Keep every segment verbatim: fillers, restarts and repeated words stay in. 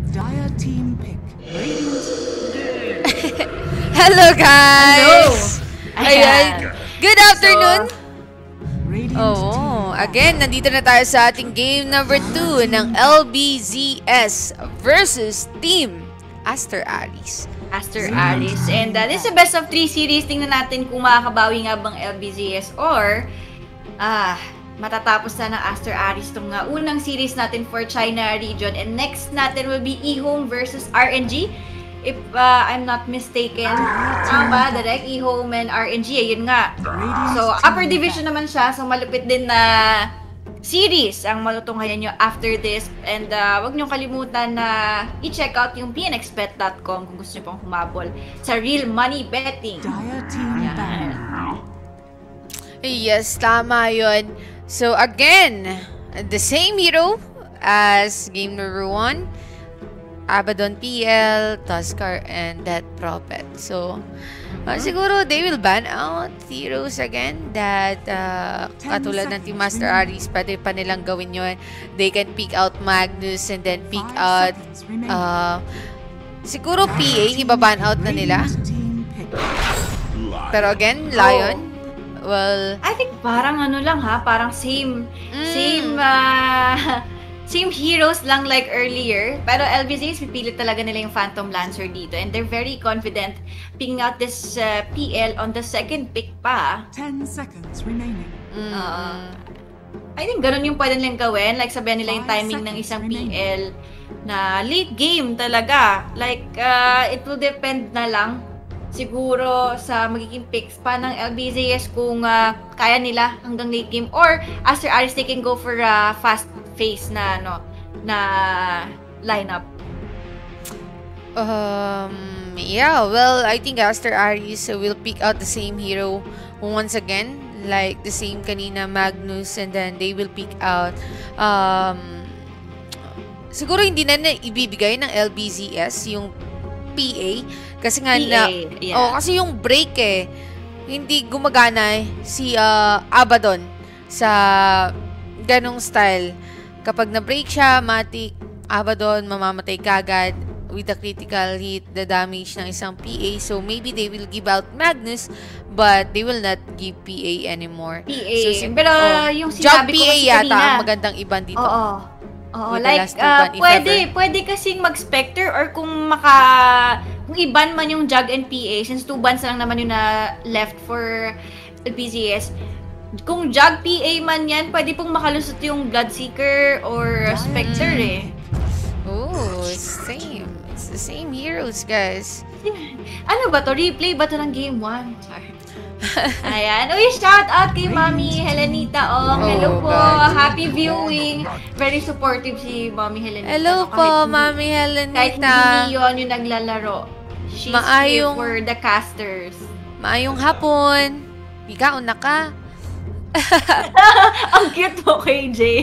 Dire team pick. Hello guys! Hello! Ayan. Good afternoon! Radiant Oo, again, nandito na tayo sa ating game number two ng L B Z S versus Team Aster Aris. Aster Aris. And uh, this is a best of three series. Tingnan natin kung makakabawi nga bang L B Z S or ah, matatapos na ng Aster Aris itong uh, unang series natin for China region. And next natin will be eHome versus R N G. If uh, I'm not mistaken, tama ba? Direct eHome and R N G, ayun nga. So, upper division naman siya. So, malupit din na series ang malutunghayan nyo after this. And uh, wag nyo kalimutan na i-check out yung p n x bet dot com kung gusto nyo pang humabol sa real money betting. Dire team Ayan. Yes, tama yun. So again, the same hero as game number one. Abaddon P L, Tuskar, and Death Prophet. So, uh, siguro they will ban out heroes again that uh, katulad ng Team Master Aris, pwede pa nilang gawin yun. They can pick out Magnus and then pick out uh, siguro P A, iba-ban out na nila. Pero again, Lion, well, I think parang ano lang ha, parang same, Mm. same, uh, same heroes lang like earlier. Pero L B Z S, pipilit talaga nila yung Phantom Lancer dito. And they're very confident picking out this uh, P L on the second pick pa. Ten seconds remaining. mm, Uh, I think ganun yung pwede nilang gawin. Like sabihan nila yung timing ng isang P L na late game talaga. Like, uh, it will depend na lang siguro sa magiging picks pa ng L B Z S kung uh, kaya nila hanggang late game. Or, Aster Aris, they can go for a fast face na, ano, na lineup. Um, yeah, well, I think Aster Aris will pick out the same hero once again, like the same kanina, Magnus, and then they will pick out, um, siguro hindi na na ibibigay ng L B Z S yung P A, kasi nga P A, na, yeah. oh, kasi yung break eh, hindi gumagana eh, si uh, Abaddon sa ganong style. Kapag na-break siya, matik, Abaddon, mamamatay kagad with the critical hit, the damage ng isang P A. So, maybe they will give out Magnus, but they will not give P A anymore. P A. So, si- Pero oh, yung Jog sinabi ko P A kasi yata kanina. ang magandang iban dito. Oo. Oo, With the like, last two uh, ban, if pwede, ever. pwede kasing mag-Spectre or kung maka, kung i-ban man yung Jug and P A, since two bans lang naman yung na left for L B Z S, kung Jug P A man yan, pwede pong makalusot yung Bloodseeker or Spectre eh. Oh, same. It's the same heroes, guys. Ano ba to? Replay ba to ng game one? Sorry. Ayan. Uy, shout out kay Mami Helenita. Oh, hello Oh, po. God. Happy viewing. Very supportive si Mami Helenita. Hello No? po, Kahit hindi- Mami Kahit hindi Helenita. yun yung naglalaro. She's Maayong- here for the casters. Maayong hapon. Ikaw na ka. Ang cute mo, K J.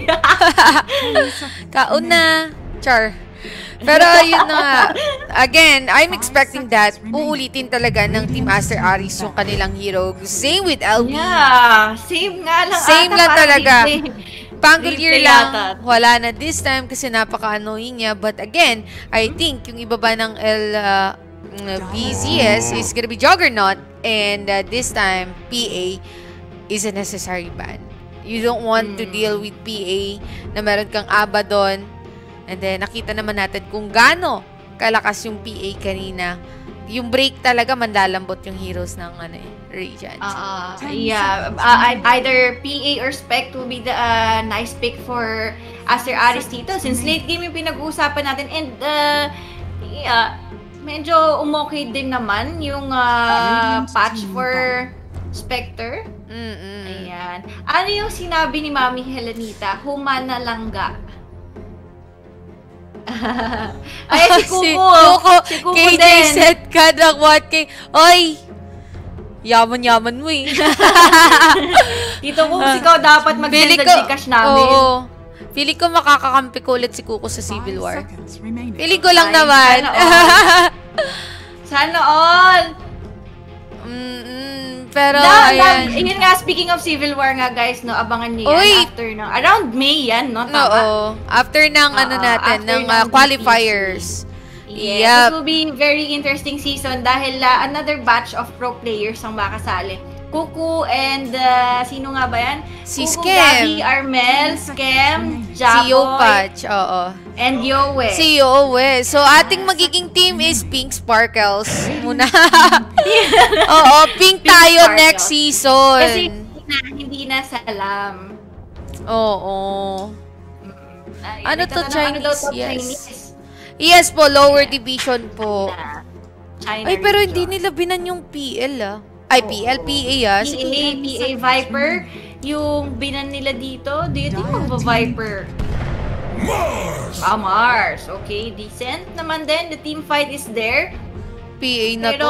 Kauna. Char. Pero yun na nga. Again, I'm expecting that uulitin talaga ng Team Aster Aris yung kanilang hero. Same with L B. Yeah. Same nga lang. Same ata, lang parang talaga. replay. Pangolier Replay lang. yata. Wala na this time kasi napaka-annoying niya. But again, I think yung ibaba ng L B Z S is gonna be Juggernaut. And uh, this time, P A is a necessary ban. You don't want to Hmm. deal with P A na meron kang Abaddon. And then, nakita naman natin kung gaano kalakas yung P A kanina. Yung break talaga, manlalambot yung heroes ng ano, eh, Radiant. Uh, yeah. Uh, either P A or Spec will be the uh, nice pick for Aster Aris dito. Since late game yung pinag-uusapan natin. And, uh, yeah, medyo umokay din naman yung uh, patch for Spectre. Mm-mm. Ayan. Ano yung sinabi ni Mami Helenita? Humana langga. Ay, si Kuko. Si Kuko, Si Kuko K J din. set ka ng what kay... Oy! Yaman-yaman mo eh. Dito kung ikaw dapat mag-send Feeling ng Gcash namin. Oo. Feeling ko makakakampi ko ulit si Kuko sa Civil War. Seconds remaining. Feeling ko lang Ay, naman. sana all. Sana all. Mm-mm. pero Da, ayan. da, yun nga, speaking of Civil War nga guys, no, abangan niyo yan Uy! after ng, around May yan, no? Tama? Oo. After ng ano Oo, natin, after ng ng uh, B P C. qualifiers. Yes, Yep. this will be very interesting season dahil uh, another batch of pro players ang makasali. Kuku and uh, sino nga ba yan? Si Kuku, Skem. Gabi, Armel, Skem, Si Jaboy, Yopatch, oo. and Yowe. Si Yowe. So, ating magiging team is Pink Sparkles muna. Oo, pink, Pink tayo Sparkles. next season. Kasi hindi na, hindi na salam. Oo. Ay, Ano to, nagtatanong, ano daw Chinese? to, Yes. Chinese? Yes po, lower division po. Na, China Ay, pero hindi region. nila binan yung P L ah. Ay, P L, P A ah. P A, Sige. P A Viper, yung binan nila dito, do you think magva-Viper? Mars! Ah, Mars. Okay, decent naman din. The team fight is there. P A na Pero, to.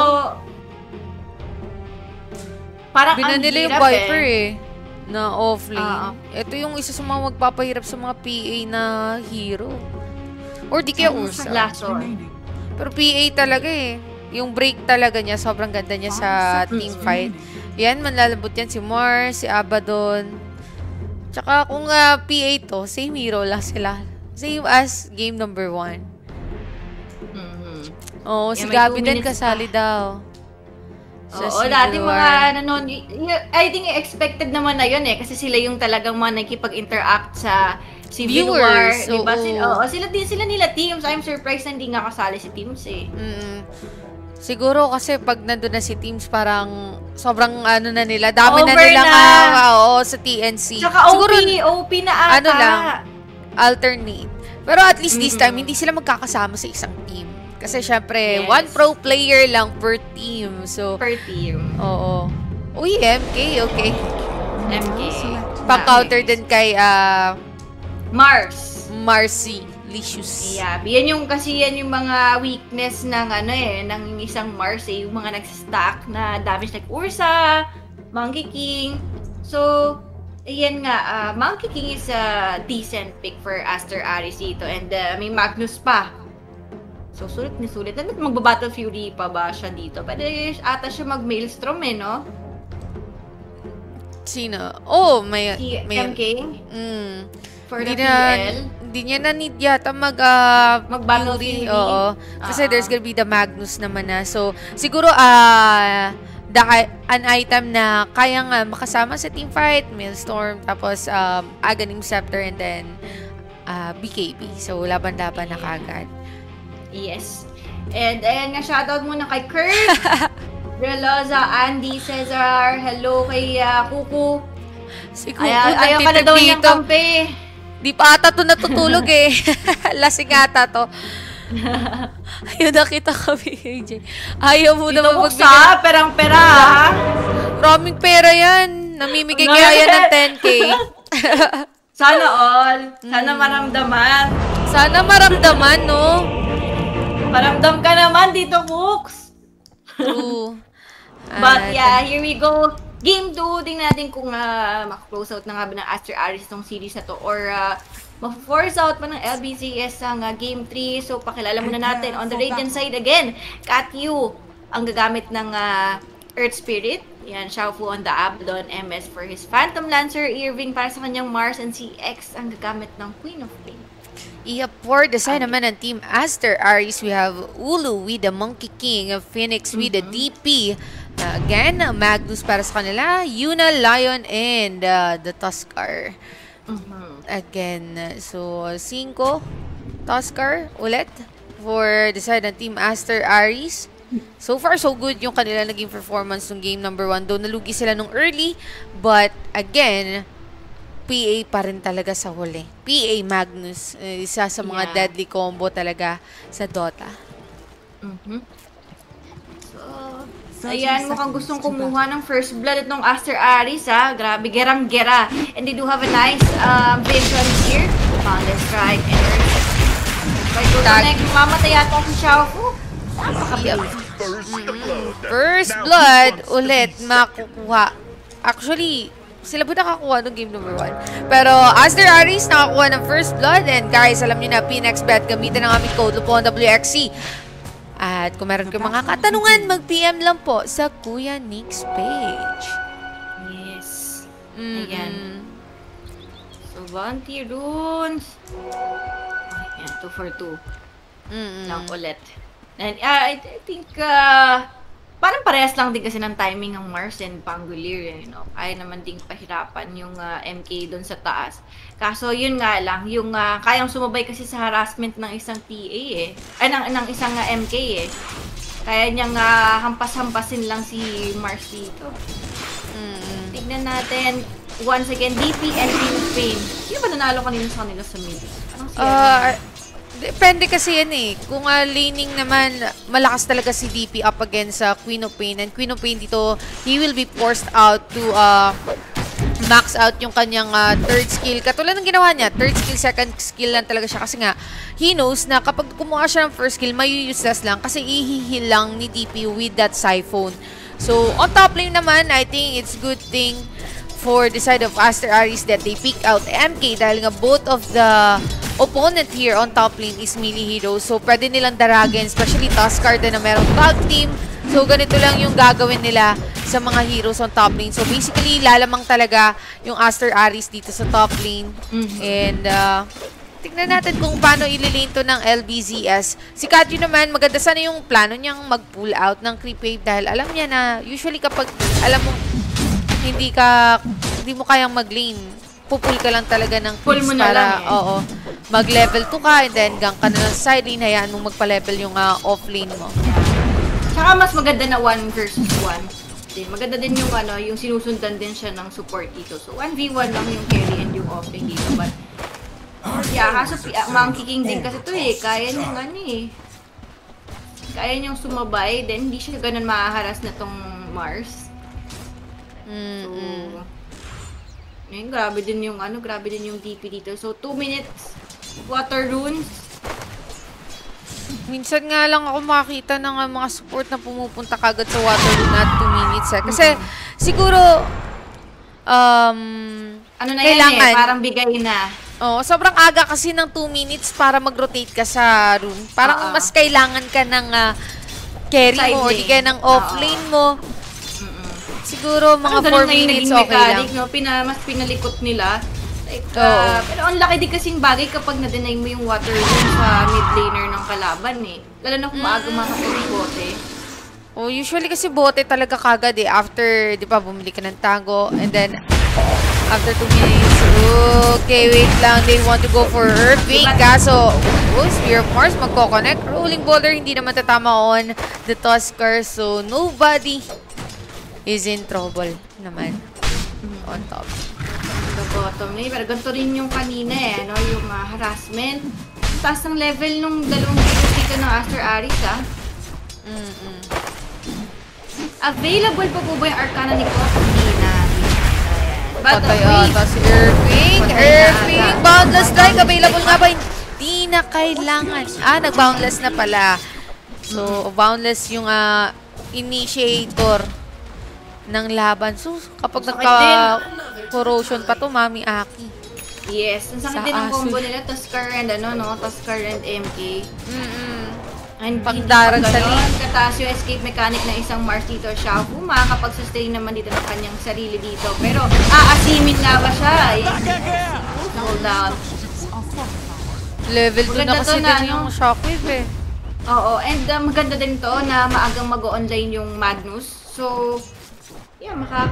parang Binan ang nila yung hirap Viper eh. eh. Na offlane. Oo. Ito yung isa sa mga magpapahirap sa mga P A na hero. Or di kaya Ten Ursa. seconds Last one. remaining. Pero P A talaga eh. Yung break talaga niya, sobrang ganda niya sa Five team seconds fight. remaining. Yan, manlalabot yan si Mars, si Abaddon. Tsaka kung uh, P A to, same hero lang sila. Same as game number one. Mhm. Oo, Yeah, si may Gabi two din minutes kasali daw. Sa Oo, Civil dating War. mga nanon, I think expected naman na yun eh, kasi sila yung talagang mga nakikipag-interact sa Civil War, Viewers, di ba? oo. Sila, oo, sila din sila nila teams. I'm surprised na hindi nga kasali si teams eh. Mm. Siguro kasi pag nandun na si Teams, parang sobrang ano na nila, dami na Over nila na. nga, oo, sa T N C. Tsaka Siguro, O P, O P na ata. ano lang, alternate. Pero at least this time, Mm-mm. hindi sila magkakasama sa isang team. Kasi syempre, Yes. one pro player lang per team. So, Per team. oo. Uy, M K, okay. M K. Pang-counter din kay ah, Mars. Marcy Licious. Yeah, yan yung kasi yan yung mga weakness ng ano eh, ng isang Mars eh, yung mga nagstack na damage like Ursa, Monkey King. So, ayan nga, uh, Monkey King is a decent pick for Aster Aris dito and uh, may Magnus pa. So, sulit ni sulit. Dapat magba-Battle Fury pa ba siya dito? Pwede ata siya mag-Maelstrom eh, no? Sino? Oh, may... Si may M K mm, for the hindi P na, L. hindi niya na need yata mag, uh, Mag-Battle Fury. Fury. Oo. Kasi Ah. there's gonna be the Magnus naman na. So, siguro, ah, the, an item na kayang uh, makasama sa team fight, Maelstrom, tapos um, Aghanim Scepter, and then uh, B K B. So, laban-laban na kagad. Yes. And ayan nga, shoutout muna kay Kurt, Reloza, Andy, Cesar, hello kay uh, Kuku. Si Kuku, Ayaw, ayaw ka na daw niyang dito. kampi. Di pa ata to natutulog eh. Lasing ata to. Ayun, nakita kami, A J. Ayaw mo Dito naman buksa, perang-pera ha. Maraming pera yan. Namimigay Ano kaya yan yan? ng ten K. Sana all. Sana Mm. maramdaman. Sana maramdaman, no? Maramdam ka naman dito, Cooks. True. But At, yeah, here we go. Game two, tingnan natin kung uh, maka-close out na nga ba ng Aster Aris tong series na to or uh, ma-force out pa ng L B Z S ang uh, Game three. So, pakilala muna natin on the Radiant side again. Katyu ang gagamit ng uh, Earth Spirit. Yan, Xiaofu on the Abaddon, M S for his Phantom Lancer, Irving para sa kanyang Mars, and C X ang gagamit ng Queen of Pain. Iya, for the side naman ng Team Aster Aris, we have Ulu with the Monkey King, Phoenix with the D P. Uh, again, Magnus para sa kanila, Yuna, Lion, and uh, the Tuskar. Mhm. Again, so cinco Tuskar ulit for the side ng Team Aster Aris. So far, so good yung kanila naging performance ng game number one. Though nalugi sila nung early, but again, P A pa rin talaga sa huli. P A Magnus, eh, isa sa mga Yeah. deadly combo talaga sa Dota. Mhm. So, thirty ayan, mukhang seconds gustong to kumuha ng first blood itong Aster Aris, ha. Grabe, gerang-gera. And they do have a nice um, vision here. Founded strike and Earth. By go to Tag. next, mamatay yata si Xiaofu. Napakabilis. First blood ulit makukuha. Actually, sila ba nakakuha ng game number one? Pero Aster Aris nakakuha ng first blood. And guys, alam nyo na, P N X Bet, gamitin ang aming code Lupon W X C. At kung meron kayong mga katanungan, mag-P M lang po sa Kuya Nick's page. Yes. Mm-mm. Ayan. So, bounty runes. Ayan, two for two. Mm-mm. Lang ulit. And uh, I, I think, uh, parang parehas lang din kasi ng timing ng Mars and Pangolier. You know? Kaya naman ding pahirapan yung uh, M K doon sa taas. Kaso, yun nga lang, yung uh, kayang sumabay kasi sa harassment ng isang T A eh. Ay, ng, ng isang uh, M K eh. Kaya niyang uh, hampas-hampasin lang si Mars dito. Mm-mm. Tignan natin. Once again, D P and Team Pain. Sino ba nanalo kanina sa kanila sa mid? Anong siya? Uh, depende kasi yan eh. Kung uh, laning naman, malakas talaga si D P up against sa uh, Queen of Pain. And Queen of Pain dito, he will be forced out to uh, max out yung kanyang uh, third skill. Katulad ng ginawa niya, third skill, second skill lang talaga siya. Kasi nga, he knows na kapag kumuha siya ng first skill, may useless lang. Kasi ihihil lang ni D P with that Siphon. So, on top lane naman, I think it's good thing for the side of Aster Aries that they pick out M K dahil nga both of the opponent here on top lane is melee heroes. So, pwede nilang daragin, especially Tuskar na merong tag team. So, ganito lang yung gagawin nila sa mga heroes on top lane. So, basically, lalamang talaga yung Aster Aries dito sa top lane. Mm-hmm. And, uh, tignan natin kung paano ililane to ng L B Z S. Si Katyu naman, maganda sana yung plano niyang mag-pull out ng creep wave dahil alam niya na usually kapag alam mo hindi ka, hindi mo kayang mag-lane, pupull ka lang talaga ng Pull mo na para, lang eh. oo, mag-level two ka and then gang ka na lang sa side lane, hayaan mong magpa-level yung uh, off lane mo. Tsaka mas maganda na one versus one. Din, maganda din yung ano, yung sinusundan din siya ng support dito. So one v one lang yung carry and yung off lane dito. But, yeah, kaso uh, Monkey King din kasi to eh. Kaya niyang ano eh. Kaya niyang sumabay, then hindi siya ganun mahaharas na tong Mars. Mm So, -mm. Ayun, grabe din yung ano, grabe din yung D P dito. So, two minutes water runes. Minsan nga lang ako makakita ng uh, mga support na pumupunta kagad sa water rune at two minutes eh. Kasi mm-hmm. siguro um ano na kailangan, yan eh, parang bigay na. Oh, sobrang aga kasi ng two minutes para mag-rotate ka sa rune. Parang uh-uh. mas kailangan ka ng uh, carry Side mo lane. O di kaya ng off uh-uh. lane mo. Siguro mga four minutes okay mechanic, lang. No? Pina, mas pinalikot nila. Like, uh, pero ang laki din kasing bagay kapag na-deny mo yung water rune sa mid laner ng kalaban eh. Lalo na kung maaga makapag bote. Oh, usually kasi bote talaga kagad eh. After, di ba, bumili ka ng tango. And then, after two minutes, okay, wait lang. They want to go for Earthquake. Kaso, oh, Spear of Mars magko-connect. Rolling Boulder, hindi naman tatama on the Tuskar. So, nobody is in trouble naman on top. The bottom lane. Pero ganito rin yung kanina eh, no? Yung uh, harassment. Taas ng level nung dalawang heroes dito ng Aster Aries, ah. Mm -mm. Available pa po ba yung Arcana ni Kot? Hindi na. But patay ata si Earthquake. Earthquake, Boundless Strike. Available nga ba? Hindi na kailangan. Ah, nag-boundless na pala. So, boundless yung uh, initiator ng laban. So, kapag nagka-corrosion pa to, Mami Aki. Yes. Ang sakit din ang combo nila. Tuskar and ano, no? Tuskar and M K. Mm-mm. And pagdarag sa lane. Kataas yung escape mechanic ng isang Mars dito. Shafu, makakapag-sustain naman dito ng kanyang sarili dito. Pero, aasimin nga ba siya? Hold down. Level two na kasi din yung Shockwave eh. Oo. And uh, maganda din to na maagang mag-online yung Magnus. So, yeah,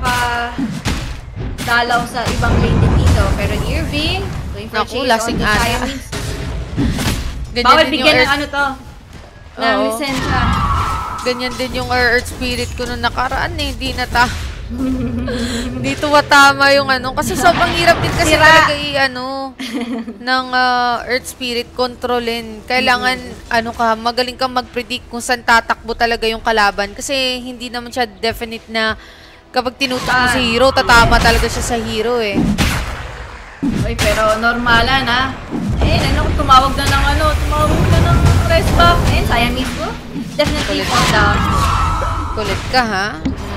makaka-dalaw sa ibang lane din dito. Pero Irving, going for Naku, chase lasing on the ana. Bawal bigyan ng ano to. Ng lisensya. Ganyan din yung Earth Spirit ko nung nakaraan eh. Hindi na ta. Hindi tumatama yung ano. Kasi sobrang hirap din kasi talaga i-ano ng uh, Earth Spirit controlin. Kailangan ano ka, magaling kang mag-predict kung saan tatakbo talaga yung kalaban. Kasi hindi naman siya definite na kapag tinutok mo si hero, tatama talaga siya sa hero eh. Uy, pero normalan ha. Eh, ano kung tumawag na ng ano, tumawag na ng rest back. Eh, sayang mismo. Definitely fall down. Kulit ka ha?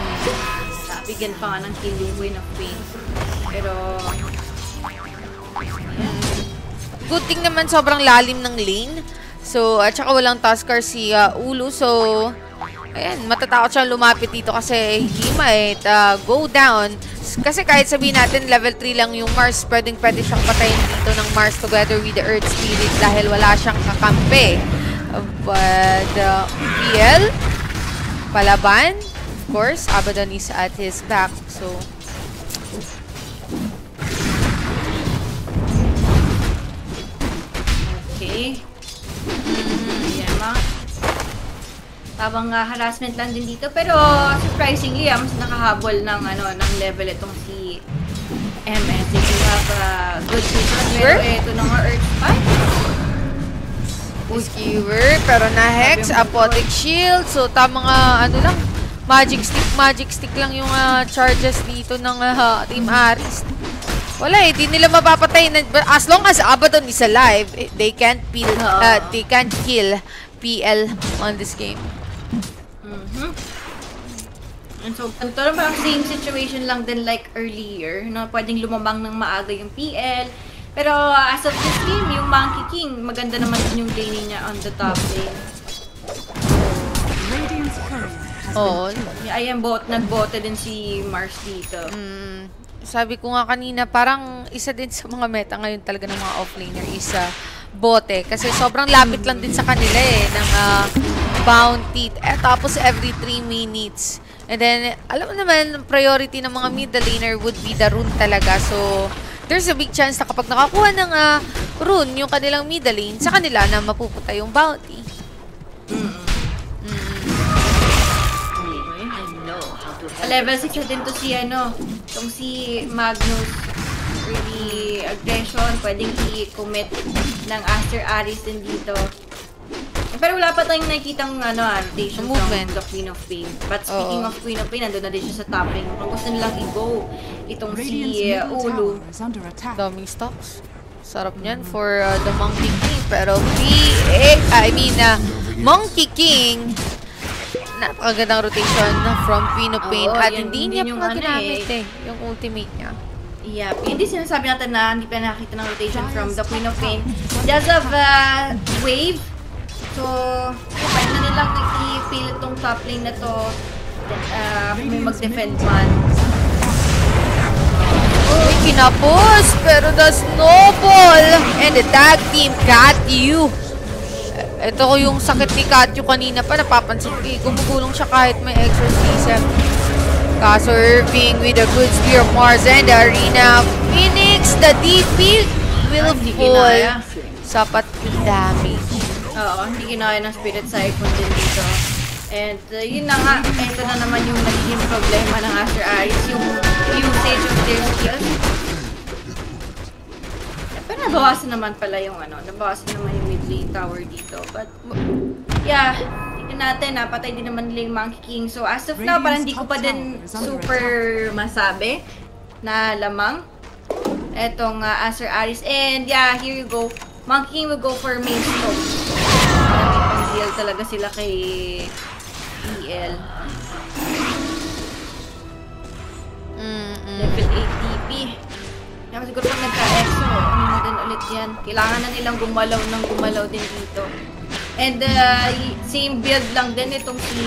Bigyan pa nga ng Killing of Pain. Pero, good thing naman sobrang lalim ng lane So, at saka walang Tuskar si uh, Ulu. So, ayan, matatakot siyang lumapit dito kasi he might uh, go down. Kasi kahit sabihin natin level three lang yung Mars, pwedeng pwede siyang patayin dito ng Mars together with the Earth Spirit dahil wala siyang kakampi. But, uh, P L, palaban. Of course, Abaddon is at his back. So, okay. Ayan, mga tabang uh, harassment lang din dito. Pero, surprisingly, ah, mas nakahabol ng, ano, ng level itong si M S. They do have a good vision. Pero ito na nga, Earth Spike. Skewer, pero na-hex, Apotic Shield. So, tamang, uh, ano lang, Magic Stick, Magic Stick lang yung uh, charges dito ng uh, Team Aris. Wala eh, di nila mapapatay. As long as Abaddon is alive, they can't, peel, uh, they can't kill P L on this game. Mm-hmm. And so, ito naman same situation lang din like earlier, no? Pwedeng lumabang ng maaga yung P L. Pero as of this game, yung Monkey King, maganda naman din yung laning niya on the top lane. Radiant's courier has Oo. Ayan, bot, nag-bote din si Mars dito. Mm, sabi ko nga kanina, parang isa din sa mga meta ngayon talaga ng mga offlaner is uh, bote. Kasi sobrang lapit lang din sa kanila eh, ng uh, bounty. Eh, tapos every three minutes. And then, alam mo naman, priority ng mga middle laner would be the rune talaga. So, there's a big chance na kapag nakakuha ng uh, rune, yung kanilang middle lane, sa kanila na mapupunta yung bounty. Mm. Level six na din to si ano, itong si Magnus. Really aggression, pwedeng i-commit ng Aster Aris din dito. Pero wala pa tayong nakikitang ano, rotation from the Queen of Pain. But speaking Oo. of Queen of Pain, nandun na din siya sa top lane. Kung gusto nilang i-go itong si uh, Ulu. is under attack. Daming stocks. Sarap niyan for uh, the Monkey King. Pero P A, I mean, uh, Monkey King, napakagandang rotation from Queen of Pain. Oo, At yan hindi din niya yung pa ano ginamit eh. eh, yung ultimate niya. Yep. Hindi sinasabi natin na hindi pa nakita ng rotation from the Queen of Pain. Just of uh, wave. So, pwede na nilang i-feel itong top lane na to. Uh, kung may mag-defend man. Uy, kinapos! Pero the snowball! And the tag team, Katyu. Ito ko yung sakit ni Katyu kanina pa. Napapansin ko eh. Gumugulong siya kahit may exorcism. Kaso Irving with a good spear of Mars and the arena. Phoenix, the D P will fall. Sapat yung damage. Oo, hindi kinaya ng Spirit Siphon din dito. And uh, yun na nga, ito na naman yung nagiging problema ng Aster Aris, yung usage of their skills. Pero nabawasan naman pala yung ano, nabawasan naman yung mid lane tower dito. But, yeah, tingnan natin, napatay din naman nila yung Monkey King. So, as of now, parang hindi ko pa din super masabi na lamang etong uh, Aster Aris. And yeah, here you go. Monkey King will go for main stroke. Pang-deal talaga sila kay E L. Mm-mm. Level eight D P. Kaya siguro pag nagka-exo, ano na din ulit yan. Kailangan na nilang gumalaw ng gumalaw din dito. And uh, same build lang din itong si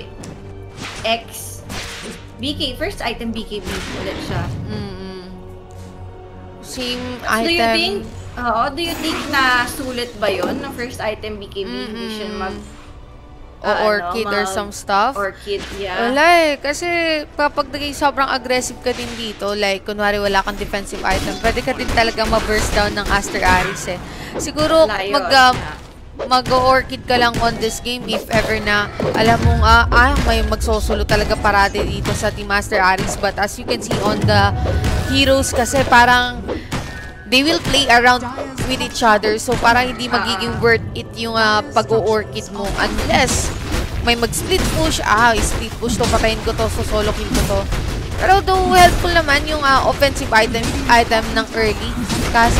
X. B K, first item B K B ulit siya. Mm-mm. Same Do item. you think, oo, do you think na sulit ba yon ng first item B K B? Mm-mm. Hindi siya mag... O ah, orchid ano, or mag- some stuff? Orchid, yeah. Wala eh. Kasi kapag naging sobrang aggressive ka din dito, like kunwari wala kang defensive item, pwede ka din talaga ma-burst down ng Aster Aris eh. Siguro Layo, mag, uh, yeah. mag-orchid ka lang on this game if ever na alam mong ah, ah may magsosolo talaga parade dito sa Team Aster Aris. But as you can see on the heroes kasi parang they will play around with each other. So, parang hindi magiging worth it yung uh, pag-o-orchid mo. Unless, may mag-split push. Ah, split push to. Patayin ko to. So, solo kill ko to. Pero though helpful naman yung uh, offensive item item ng early. Kaso,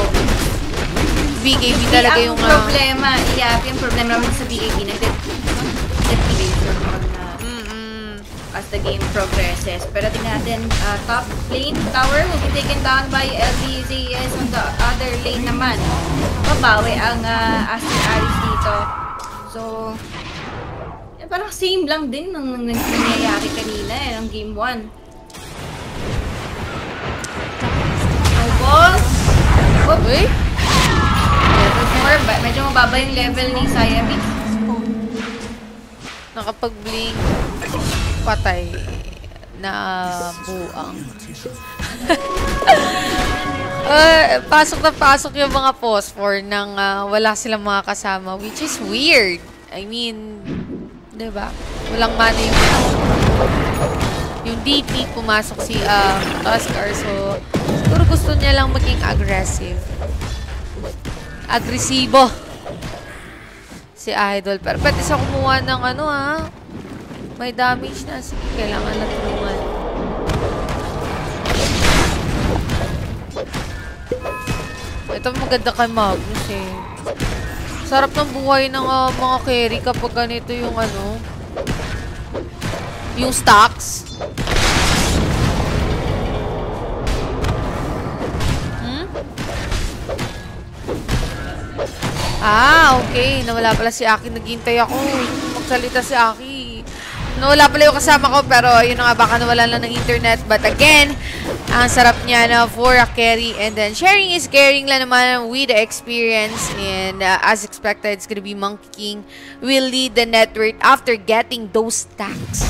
B K B talaga yung... Ang Uh, problema, yeah, yung problema naman sa B K B, nag-depletion pag na as the game progresses. Pero tingnan natin, uh, top lane tower will be taken down by L B Z S on the other lane naman. makabawi ang uh, Aster Aris dito. So, eh, parang same lang din ng nangyayari kanina eh, ng game one. Ball. Oop. Uy? Level four. Ba- medyo mababa yung level ni Siamese. Nakapag-blink. Patay. Na buang. uh, pasok na pasok yung mga phosphor nang uh, wala silang mga kasama. Which is weird. I mean, diba? Walang mana yung yung D P pumasok si uh, Tuskar. So, siguro gusto niya lang maging aggressive. Agresibo. Si Idol. Pero pwede sa kumuha ng ano ha. May damage na. Sige, kailangan na tulungan. Ito maganda kay Magnus eh. Sarap ng buhay ng uh, mga carry kapag ganito yung ano. Yung stocks. Hmm? Ah, okay. Nawala pala si Aki. Naghintay ako. Magsalita si Aki. Nawala pala yung kasama ko, pero yun na nga, baka nawala lang ng internet. But again, ang sarap niya na for a carry. And then, sharing is caring lang naman with the experience. And uh, as expected, it's gonna be Monkey King will lead the network after getting those stacks.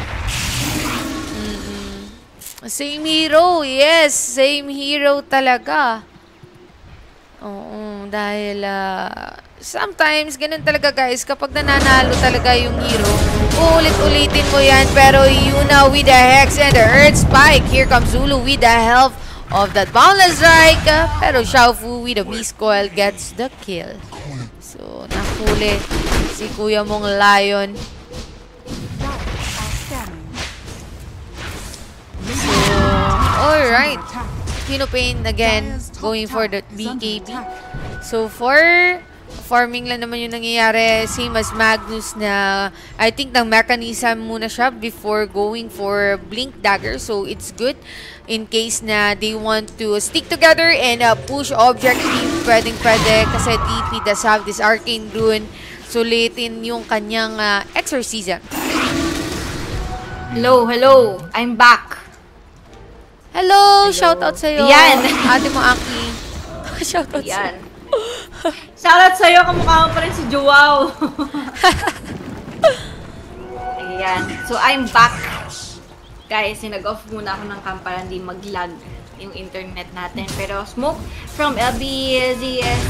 Mm-mm. Same hero, yes. Same hero talaga. Oo, dahil uh, sometimes, ganun talaga guys, kapag nananalo talaga yung hero, uulit-ulitin mo yan, pero Yuna with the Hex and the Earth Spike. Here comes Zulu with the help of that Boundless Strike, uh, pero Xiaofu with the Beast Coil gets the kill. So, nakuli si kuya mong Lion. So, alright. Kinopain again, going for the B K B. So, for farming lang naman yung nangyayari. Same as Magnus na I think ng mechanism muna siya before going for Blink Dagger. So, it's good in case na they want to stick together and uh, push objective. Pwedeng pwede kasi T P does have this Arcane Rune. Sulitin yung kanyang uh, exorcism. Hello, hello. I'm back. Hello! Hello. Shoutout sa'yo. Yan. Ate mo, Aki. Shoutout Yan. sa'yo. Shoutout sa'yo. Kamukha mo pa rin si Joao. Ayan. So, I'm back. Guys, nag-off muna ako ng kampara. Hindi mag-lag yung internet natin. Pero, smoke from L B Z S.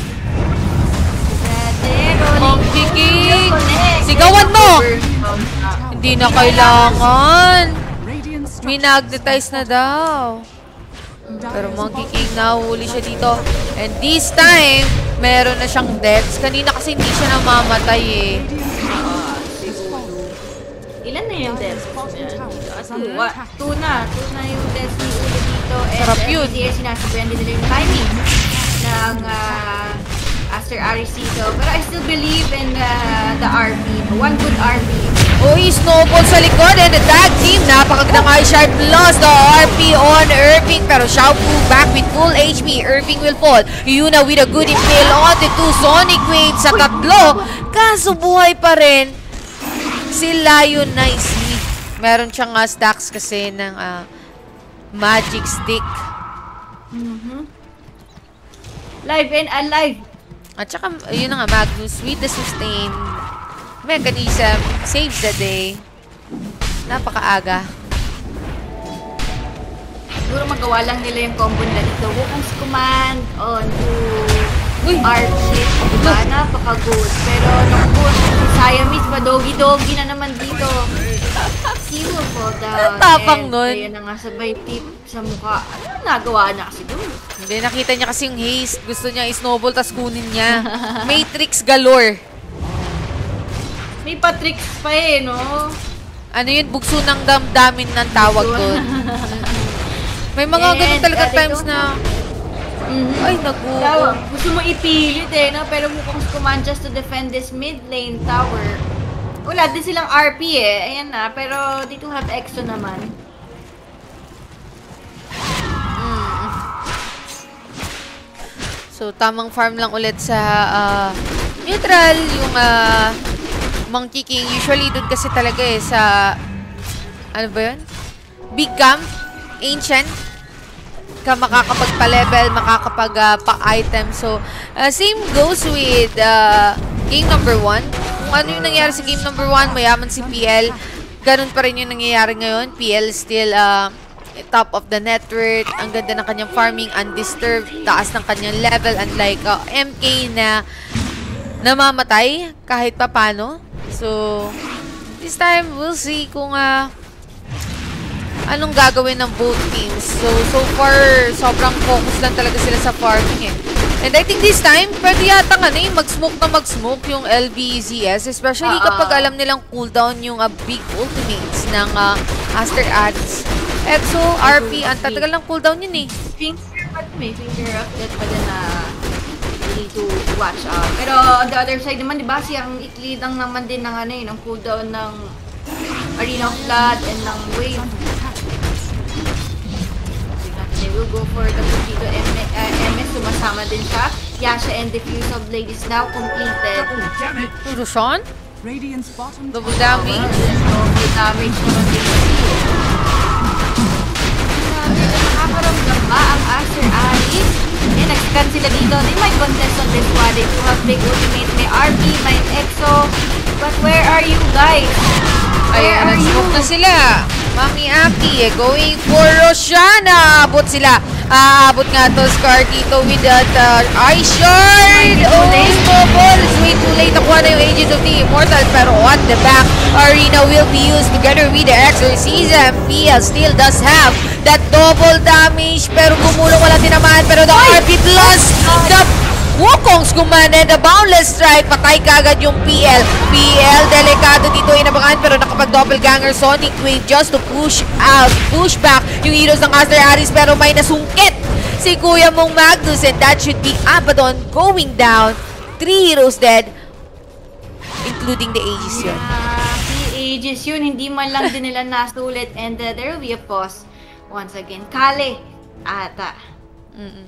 Monkey King! Sigawan mo! Hindi na kailangan. Minagnetize na daw. Pero Monkey King, nahuli siya dito. And this time, meron na siyang deaths. Kanina kasi hindi siya namamatay eh. Uh, Ilan na yung deaths? Two, two na. Two na yung deaths ni Ulo dito. Sarap yun. And L B Z S, sinasabihan din nila yung timing ng uh, Aster Aris dito. Pero I still believe in uh, the R P. One good R P. Uy, snowball sa likod and the tag team. Napakaganda nga Sharp lost the R P on Irving. Pero Xiaofu back with full H P. Irving will fall. Yuna with a good impale on the two Sonic Waves sa tatlo. Kaso buhay pa rin si Lion nicely. Meron siyang uh, stacks kasi ng uh, magic stick. Mm-hmm. Live and alive. At saka, yun na nga, Magnus with the sustain mechanism saves the day. Napakaaga. Siguro magawa lang nila yung combo na dito. Wukong's command on to R P. Diba? Napaka-good. Pero naku, si Siamese pa doggy-doggy na naman dito. He will fall down. Tapang nun. Kaya na nga sabay tip sa mukha. Ano nagawa na kasi doon? Hindi, nakita niya kasi yung haste. Gusto niya i-snowball tas kunin niya. Matrix galore. May patricks pa eh, no? Ano yun? Bugso ng damdamin ng tawag doon. May mga And, ganun talaga uh, times na mm-hmm. ay, nag-u- gusto mo ipilit eh, no? Pero mukhang command just to defend this mid lane tower. Wala din silang R P eh. Ayan na. Pero dito have Exo naman. Mm. So, tamang farm lang ulit sa uh, neutral, yung uh, Monkey King. Usually, dun kasi talaga eh, sa, ano ba yun? Big Camp, Ancient, ka makakapagpa-level, makakapag-pa-item. Uh, so, uh, same goes with uh, game number one. Kung ano yung nangyari sa game number one, mayaman si P L. Ganun pa rin yung nangyayari ngayon. P L still uh, top of the net worth. Ang ganda ng kanyang farming, undisturbed. Taas ng kanyang level. Unlike uh, M K na namamatay kahit papano. So, this time, we'll see kung uh, anong gagawin ng both teams. So, so far, sobrang focus lang talaga sila sa farming eh. And I think this time, pwede yata nga na yung mag-smoke na mag-smoke yung L B Z S. Especially uh -uh. kapag alam nilang cooldown yung uh, big ultimates ng uh, Aster Ads. Exo, R P, ang tatagal ng cooldown yun eh. Finger up, may finger up that pa din na you need to watch out. Pero on the other side naman, di ba, siyang iklidang naman din ng ano eh, ng cooldown ng Arena of Blood and ng Wave. They will go for the Putito M S. Sumasama din siya. Yasha and Diffuse of Blade is now completed. Roshan? Radiant's bottom double damage. Double damage naman din. Nakakaramdam ba ang Aster Aris? Eh, nag-scan sila dito. They might contest on this one. They do have big ultimate. May R P, may Exo. But where are you guys? Ayan, nag-smoke na sila. Mami Aki, eh, going for Roshana. Abot sila. Aabot nga to Scar dito with that uh, Ice Shard. Oh, Snowball. It's way too late. Nakuha na yung Agent of the Immortal. Pero at the back, Arena will be used together with the Exorcism. P L still does have that double damage. Pero gumulong wala tinamaan. Pero the R P plus the Wukong's command and the boundless strike. Patay kagad yung P L. P L, delikado dito inabangan pero nakapag-doppelganger Sonic Wave just to push out, push back yung heroes ng Aster Aris pero may nasungkit si Kuya mong Magnus and that should be Abaddon going down. Three heroes dead, including the Aegis yun. Yeah, si Aegis yun. Hindi man lang din nila nasulit and uh, there will be a pause. Once again, Kale ata. Mm-mm.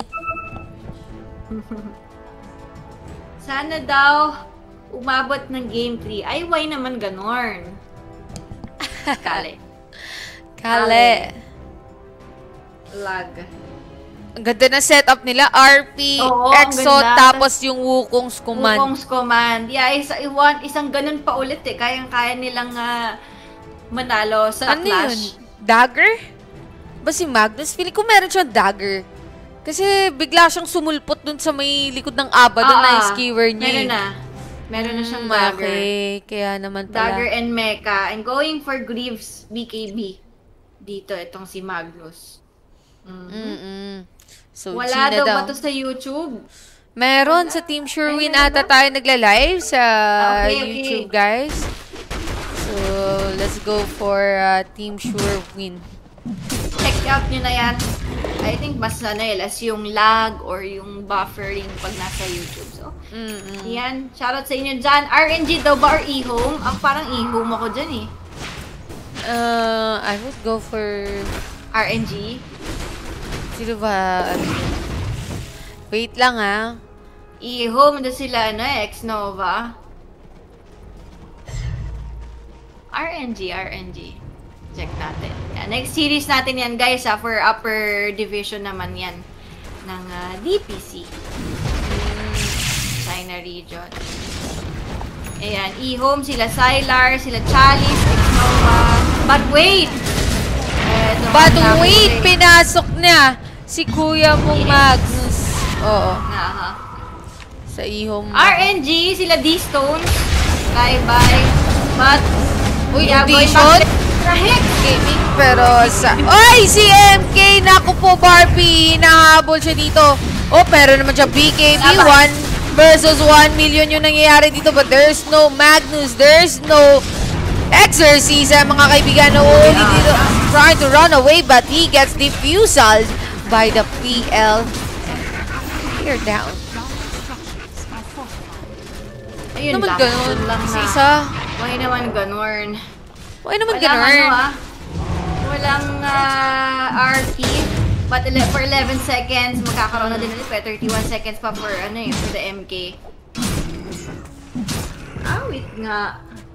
Sana daw umabot ng game three. Ay, why naman ganon? Kale. Kale. Lag. Ang ganda na setup nila. R P, Oo, Exo, ang ganda. tapos yung Wukong's command. Wukong's command. Yeah, isa, iwan, isang ganun pa ulit eh. Kayang-kaya nilang uh, manalo sa Ano clash. yun? Dagger? Ba si Magnus? Feeling ko meron siyang dagger. Kasi bigla siyang sumulpot dun sa may likod ng Abaddon na yung skewer niya. Meron na. Meron na siyang Mm, dagger. Okay, kaya naman pala. Dagger and mecha. And going for Greaves B K B. Dito, itong si Magnus. Mm-hmm. Mm-mm. So, Wala Gina daw daw. ba to sa YouTube? Meron sa Team Sherwin Ayun, ata ba? tayo nagla-live sa Okay, okay. YouTube, guys. So, let's go for uh, Team Sherwin. Check out nyo na yan. I think mas ano eh, less yung lag or yung buffering pag nasa YouTube. So, Mm-mm. yan. Shoutout sa inyo dyan. R N G daw ba or e-home? Ang parang e-home ako dyan eh. Uh, I would go for... R N G. Sino ba? Wait lang ah. E-home doon sila, ano eh, X-Nova. R N G, R N G. Check natin. Yan. Next series natin yan, guys, ah, for upper division naman yan ng uh, D P C. Hmm, China region. Ayan, e-home, sila Sylar, sila Chalice, X-Nova. But wait! Eto, But ang wait, sabi- pinasok na si Kuya mong Yes. Magnus. Oo. Aha. Sa ihong... R N G, sila D-Stone. Bye-bye. But, Uy, yeah, going audition? back to the heck. Gaming, pero sa... Oy, si M K! Naku po, Barbie! Hinahabol siya dito. Oh, pero naman siya B K B. Laban. one versus one million yung nangyayari dito. But there's no Magnus. There's no Exorcism, mga kaibigan. No, only dito trying to run away. But he gets defusal by the P L. You're down. Ayun Naman lang. ganun. Yun lang Si na. isa. Why naman ganun? Why naman Walang ganun? ano ah. Walang uh, R P. But ele- for eleven seconds, magkakaroon na din ulit. Pero thirty-one seconds pa for, ano eh, for the M K. Ah, wait nga.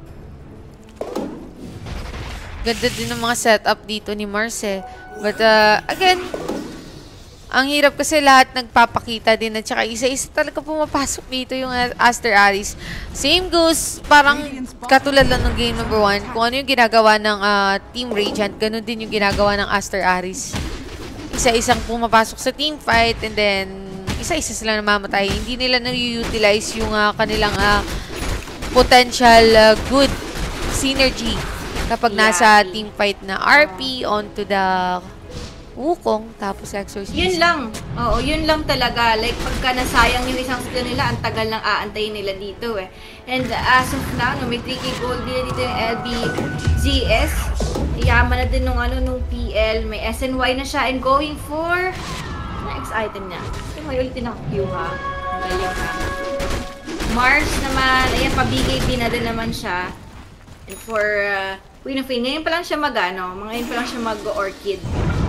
Ganda din ng mga setup dito ni Mars eh. But uh, again, ang hirap kasi lahat nagpapakita din at saka isa-isa talaga pumapasok dito yung Aster Aris. Same goes, parang katulad lang ng game number one. Kung ano yung ginagawa ng uh, Team Radiant, ganun din yung ginagawa ng Aster Aris. Isa-isang pumapasok sa team fight and then isa-isa sila namamatay. Hindi nila na-utilize yung uh, kanilang uh, potential uh, good synergy kapag Yeah. nasa team fight na R P onto the Wukong, tapos Exorcism. Yun lang. Oo, yun lang talaga. Like, pagka nasayang yung isang skill nila, ang tagal lang aantayin nila dito eh. And as of now, no, may three K gold nila dito yung L B Z S. Yaman na din nung, ano, nung P L. May S N Y na siya and going for next item niya. Ito may ulitin ako Q ha. Galing ha. Mars naman, ayan, pa-B K B na din naman siya. And for uh, Queen of Fame, ngayon pa lang siya mag-ano, ngayon pa lang siya mag-orchid.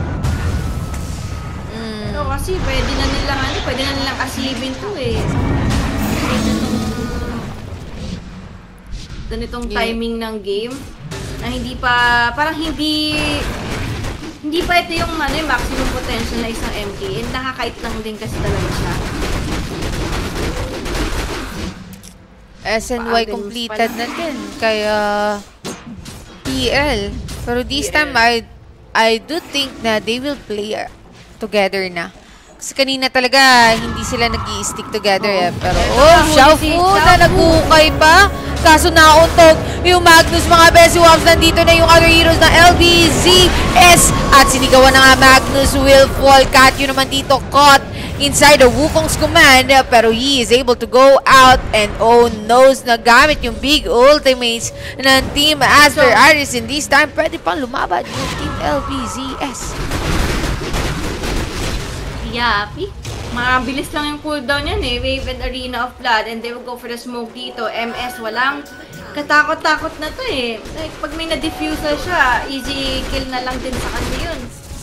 Mm. So, kasi pwede na nilang, ano, pwede na nilang asilibin to eh. Kasi itong, ganitong Yeah. timing ng game, na hindi pa, parang hindi, hindi pa ito yung, ano, yung maximum potential na isang M K. And nakakait lang din kasi talaga siya. S N Y Paagans completed pala. na din. Kaya P L. Pero this P L. time, I I do think na they will play uh, together na. Kasi kanina talaga, hindi sila nag-i-stick together eh. Pero, Eto oh, na, Xiaofu huli si na Xiaofu. nag-uukay pa. Kaso nauntog yung Magnus, mga Bessie Wops. Nandito na yung other heroes ng L B Z S. At sinigawan na nga Magnus will fall. Katyu naman dito caught inside the Wukong's command. Pero he is able to go out and oh knows na gamit yung big ultimates ng Team Aster So, Aris. In this time, pwede pang lumaban yung Team L B Z S. Yapi. Mabilis lang yung cooldown yan eh. Wave and Arena of Blood. And they will go for the smoke dito. M S, walang katakot-takot na to eh. Like, pag may na-diffuser siya, easy kill na lang din sa kanya yun.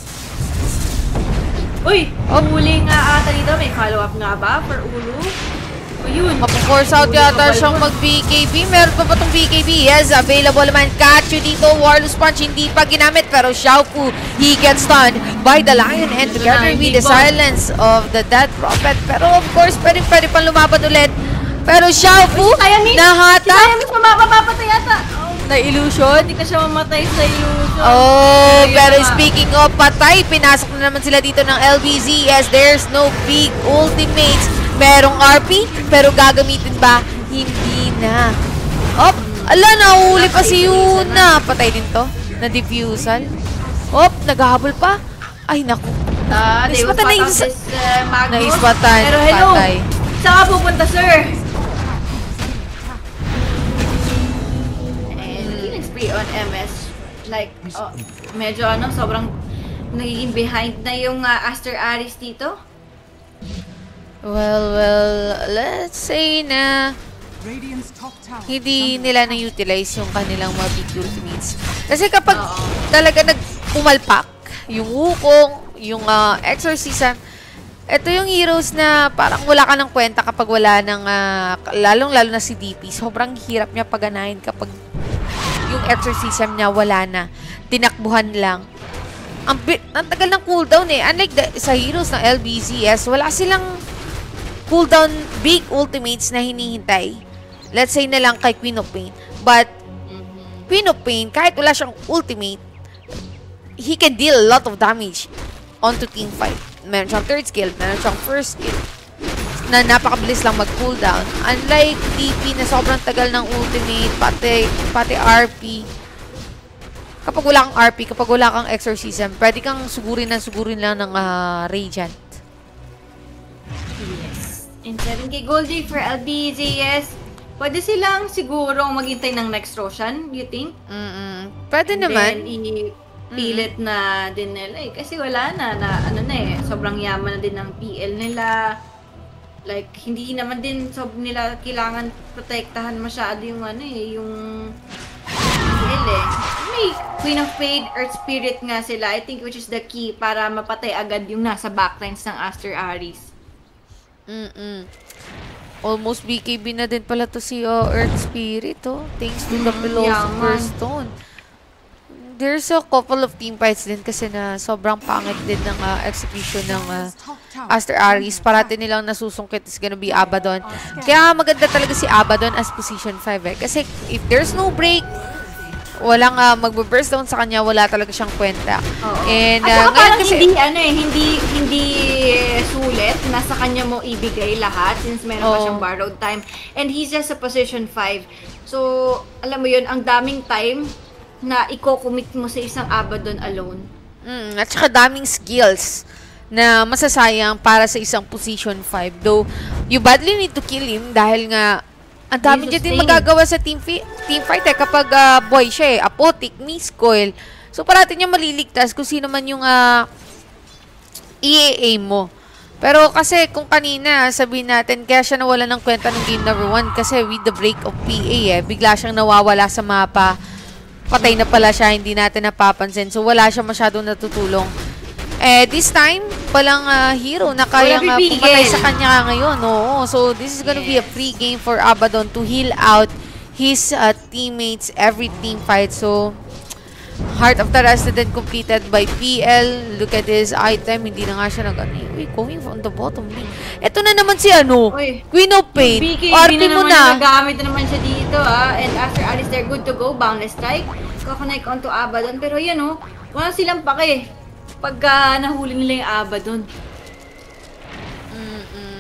Uy! Huli nga ata dito. May follow-up nga ba for Ulu? O yun. Mapo-force out Huli yata pa ba siyang yun? mag-B K B. Meron pa ba itong B K B? Yes, available naman. Katyu dito. Warless Punch hindi pa ginamit. Pero Xiaofu, he gets stunned by the Lion. And together with the silence of the Dead Prophet. Pero of course, pwede, pwede pang lumaban ulit. Pero Xiaofu, Si Siamese! Si nahatak. Siamese, mamapapatay yata! Oh, Na illusion. hindi ka siya mamatay sa illusion. Oh, Ayun pero na nga. speaking of patay, pinasok na naman sila dito ng L B Z. Yes, there's no big ultimates. Merong R P, pero gagamitin ba? Hindi na. Op, ala, nahuli pa si Yuna. Patay din to. Na-diffusal. Op, naghahabol pa. Ay, naku. Ah, they will Naispatan na spot out isa- this uh, Magnus. Naispatan, Pero hello, patay. saan ka pupunta, sir? And killing spree on M S. Like, oh, medyo ano, sobrang nagiging behind na yung uh, Aster Aris dito. Well, well, let's say na Radiant's top tower. hindi nila na-utilize yung kanilang mga big ultimates. Kasi kapag Oo. talaga nag-pumalpak, yung Wukong, yung uh, Exorcism, ito yung heroes na parang wala ka ng kwenta kapag wala ng, uh, lalong-lalo na si D P. Sobrang hirap niya paganahin kapag yung Exorcism niya wala na. Tinakbuhan lang. Ang, bi- ang tagal ng cooldown eh. Unlike the, sa heroes ng L B Z S, wala silang cooldown big ultimates na hinihintay. Let's say na lang kay Queen of Pain. But, Queen of Pain, kahit wala siyang ultimate, he can deal a lot of damage onto team fight. Meron siyang third skill, meron siyang first skill, na napakabilis lang mag-cooldown. Unlike D P na sobrang tagal ng ultimate, pati, pati R P. Kapag wala kang R P, kapag wala kang Exorcism, pwede kang sugurin na sugurin lang ng uh, Radiant. Yes. And seven K Goldie for L B Z S. Pwede silang sigurong maghintay ng next Roshan, you think? Mm-mm. Pwede And naman. Then, ipilit na din nila eh. Kasi wala na, na ano na eh. Sobrang yaman na din ng P L nila. Like, hindi naman din sob nila kailangan protektahan masyado yung ano eh, yung P L eh. may Queen of Fate, Earth Spirit nga sila, I think which is the key para mapatay agad yung nasa backlines ng Aster Aris. Mm-mm. Almost B K B na din pala to si uh, Earth Spirit, oh. Thanks to the Philosopher's Stone. There's a couple of team fights din kasi na sobrang pangit din ng uh, execution ng uh, Aster Aris. Parati nilang nasusungkit is gonna be Abaddon. Kaya maganda talaga si Abaddon as position five eh. Kasi if there's no break, walang uh, magbe-burst down sa kanya, wala talaga siyang kwenta. Oo. And At uh, saka ngayon parang kasi hindi, ano eh, hindi, hindi sulit. Nasa kanya mo ibigay lahat since meron pa Oo. siyang borrowed time. And he's just a position five. So, alam mo yun, ang daming time na i-commit mo sa isang Abaddon alone. Mm, at saka daming skills na masasayang para sa isang position five. Though, you badly need to kill him dahil nga ang dami niya din sustain. magagawa sa team, fi team fight eh, kapag uh, boy siya eh. Apotic, Miss Coil. So, parati niya maliligtas kung sino man yung uh, i-a-aim mo. Pero kasi kung kanina, sabihin natin, kaya siya nawala ng kwenta ng game number one kasi with the break of P A eh, bigla siyang nawawala sa mapa. Patay na pala siya, hindi natin napapansin. So, wala siya masyadong natutulong. Eh, this time, palang uh, hero na kayang uh, pumatay sa kanya ngayon. Oo. So, this is gonna be a free game for Abaddon to heal out his uh, teammates every team fight. So, Heart of the Resident completed by P L. Look at his item. Hindi na nga siya nag- Uy, going from the bottom lane. Ito na naman si ano? Uy, Queen of Pain. B K B R P na mo naman na. nagagamit na naman siya dito ah. And after Alice, they're good to go. Boundless Strike. Kakonect onto Abaddon. Pero yan oh, wala silang pake. Pagka nahuli nila yung Abaddon. Mm-mm.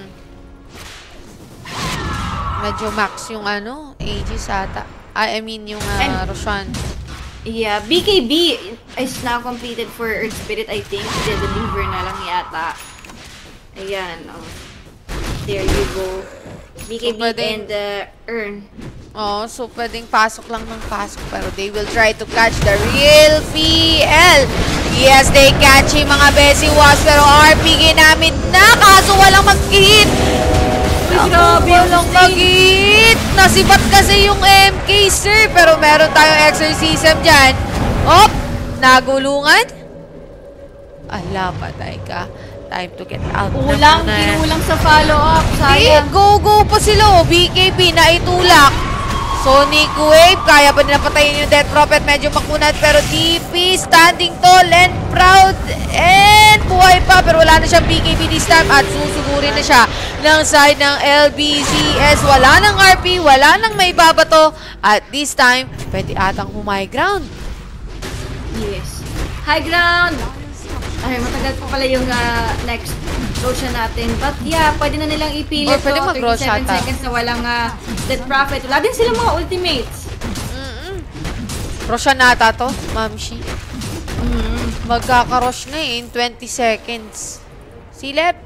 Medyo max yung ano, Aegis ata. I, I mean yung uh, And- Roshan. Yeah, B K B is now completed for Earth Spirit, I think. De-deliver na lang yata. Ayan, oh. There you go. B K B So, pwedeng- and uh, Earn. Oh, so pwedeng pasok lang ng pasok pero they will try to catch the real P L. Yes, they catch him mga Bessie Wasp pero R P ginamit na kaso walang mag-hit. Uy, grabe yung Walang stay. mag-hit. Nasibat kasi yung M K, sir. Pero meron tayong exorcism dyan. Op! Nagulungan. Ala, patay ka. Time to get out. na Ulang, muna. kinulang sa follow-up. Eh, Sayang. go-go pa sila. Oh. B K B na itulak. Sonic Wave. Kaya pa nila patayin yung Death Prophet. Medyo makunat. Pero D P standing tall and proud. And buhay pa. Pero wala na siyang B K B this time. At susugurin na siya ng side ng L B Z S. Wala ng R P. Wala nang may babato. At this time, pwede atang humay ground. Yes. High ground. Ay, matagal pa pala yung uh, next Roshan natin. But yeah, pwede na nilang ipili Or to. pwede mag-Roshan thirty-seven ata. seconds na walang uh, Death Prophet. Wala din sila mga ultimates. Mm-mm. Roshanata to, Mamshi. Mm. Magkakarosh na eh in twenty seconds. Silep.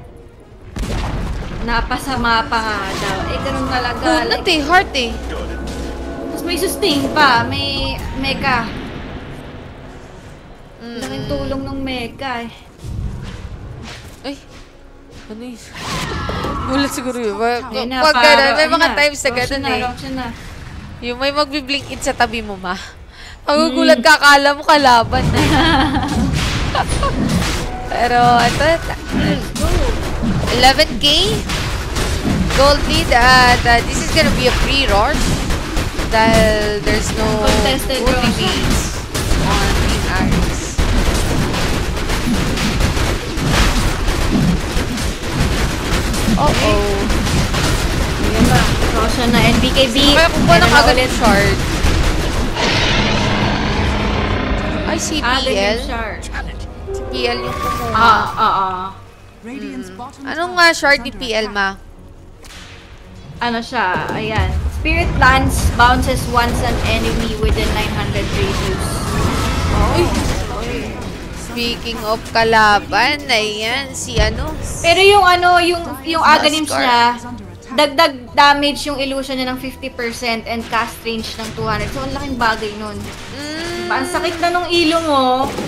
Napasama pa nga daw. Eh, ganun talaga. Kunat eh, heart eh. Tapos may sustain pa. May mecha. Mm. Laking tulong ng mecha eh. Ay, ano yun? Gulat siguro yun. Pag, Ayun na, pag paro. ganun, may Ayun mga na. times na Roshan ganun na, eh. Roshan na. Yung may magbiblink it sa tabi mo, ma. Magugulat ka, akala mo kalaban na. Pero, ito, Let's go. eleven K gold lead at uh, this is gonna be a free rush dahil there's no Contested ultimates on Team Aris. Uh-oh. Ayan ba? Roshan na and B K B. Kaya kung ba Meron ng na agad ulit. shard? Ay, si P Agad L. yung shard. Si P L yung kumuha. Ah, ah, ah. Radiant's bottom Anong tower nga shard is ni under P L, attack. ma? Ano siya? Ayan. Spirit Lance bounces once an enemy within nine hundred radius. Uy. Speaking of kalaban, ayan, si ano? Pero yung ano, yung yung Aghanims Tuskar. niya, Is under attack. dagdag damage yung illusion niya ng fifty percent and cast range ng two hundred. So, ang laking bagay nun. Mm, Ang sakit na nung ilo mo.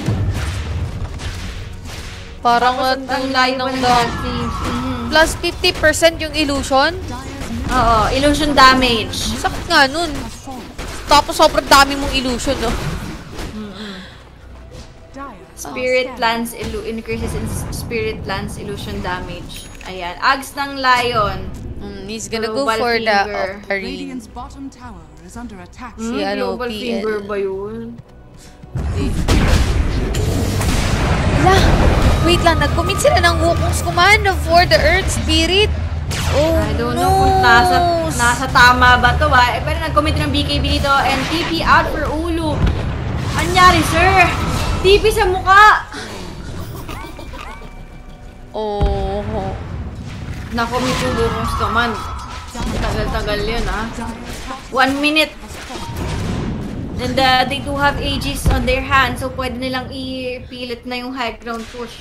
parang Tapos ang- ang layo pa ng ng dam. cast range. Mhm. Plus fifty percent yung illusion. Oo, illusion damage. Sakit nga nun. Has fallen. Tapos sobrang dami mong illusion, no? Spirit Lance illu increases in Spirit Lance illusion damage. Ayan. Ags ng Lion. Mm, he's gonna Global go for the Finger. Octarine. Radiant's bottom tower is under attack. Si Hmm, ano, Global P L. Finger ba yun? Ala, wait lang, nag-commit sila ng Wukong's command for the Earth Spirit. Oh, I don't no. know kung nasa, nasa tama ba to ha. Eh, pero nag-commit ng B K B dito and T P out for Ulu. Anyari, sir? T P sa mukha! Oh. Na-commit yung Wukong's command. Tagal-tagal yun ha. One minute. And uh, they do have Aegis on their hands, so pwede nilang ipilit na yung high ground push.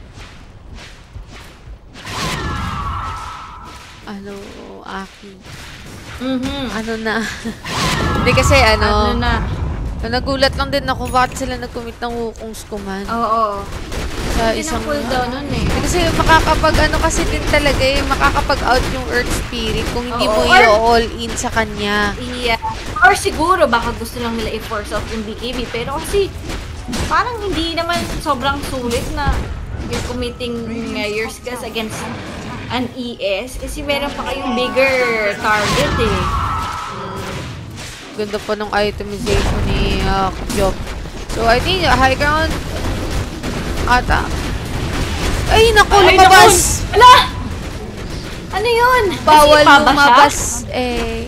Ano, Aki? Mhm. Ano na? Hindi kasi ano, Ano na? nagulat lang din ako bakit sila nag-commit ng Wukong's command. Oo. Sa Hindi isang na cooldown nun eh. Hindi kasi makakapag ano kasi din talaga eh, makakapag-out yung Earth Spirit kung hindi Oo. mo Or- i-all in sa kanya. Yeah. Or siguro baka gusto lang nila i-force off yung B K B, pero kasi parang hindi naman sobrang sulit na you're committing uh, your skills against an E S kasi meron pa kayong bigger target eh. Ganda pa ng itemization ni uh, Job. So I think uh, high ground ata. Ay, naku, Ay, lumabas! naku! Ala! Ano yun? Bawal Nasipa ba siya? lumabas eh.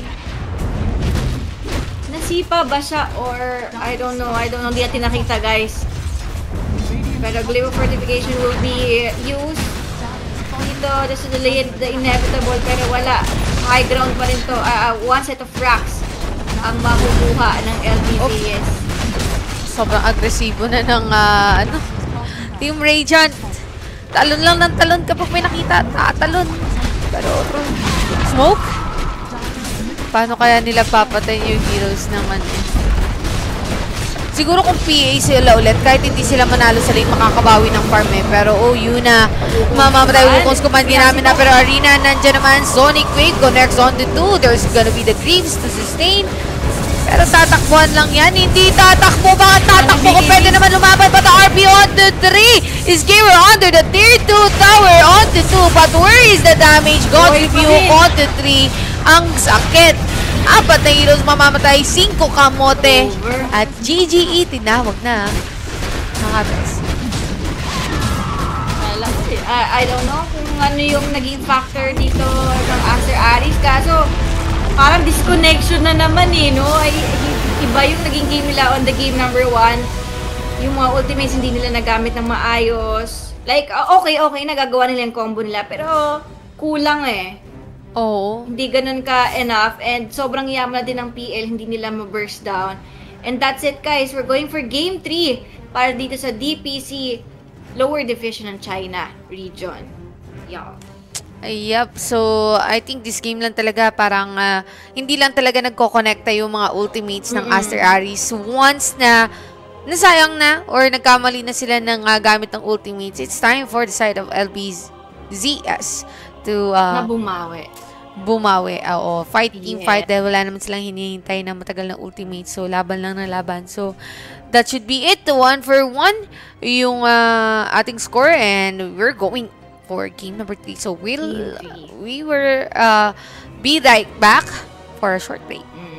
Nasipa ba siya or I don't know, I don't know, hindi natin nakita guys. Pero Glimmer Fortification will be used dito just to delay the inevitable pero wala. High ground pa rin to. Uh, one set of racks ang makukuha ng L B Z S. Sobrang agresibo na ng uh, ano, Team Radiant. Talon lang ng talon kapag may nakita. Tatalon. Pero, smoke? Paano kaya nila papatay yung heroes naman eh? Siguro kung P A sila ulit, kahit hindi sila manalo sa lane, makakabawi ng farm eh. Pero oh, yun na. Mamamatay Wukong's command din namin na. Pero Arena, nandyan naman. Sonic Quake connects on the two. There's gonna be the Greaves to sustain. Pero tatakbuhan lang yan. Hindi tatakbo. Bakit tatakbo kung pwede naman lumaban? But the R P on the three is Gamer under the tier two tower on the two. But where is the damage? God review on the three. Ang sakit. Apat na heroes mamamatay. Cinco kamote. At G G E tinawag na. Mga best. Alam ko, I, I don't know kung ano yung naging factor dito ng Aster Aris. Kaso, parang disconnection na naman eh, no? Ay, iba yung naging game nila on the game number one. Yung mga ultimates hindi nila nagamit ng maayos. Like, okay, okay, nagagawa nila yung combo nila. Pero, kulang eh. Oo. Hindi ganun ka enough. And sobrang yaman na din ng P L, hindi nila ma-burst down. And that's it guys, we're going for game three para dito sa D P C Lower Division ng China region. Yeah. Yep. So, I think this game lang talaga parang uh, hindi lang talaga nagko-connecta yung mga ultimates ng Mm-mm. Aster Aris. Once na nasayang na or nagkamali na sila ng uh, gamit ng ultimates, it's time for the side of L B Z S to uh, Na bumawi. bumawi. Oo. Fight, team Yeah. fight dahil wala naman silang hinihintay na matagal na ultimate. So, laban lang na laban. So, that should be it. One for one yung uh, ating score and we're going for game number three. So, we'll, Game three. we were uh, be right back for a short break. Mm.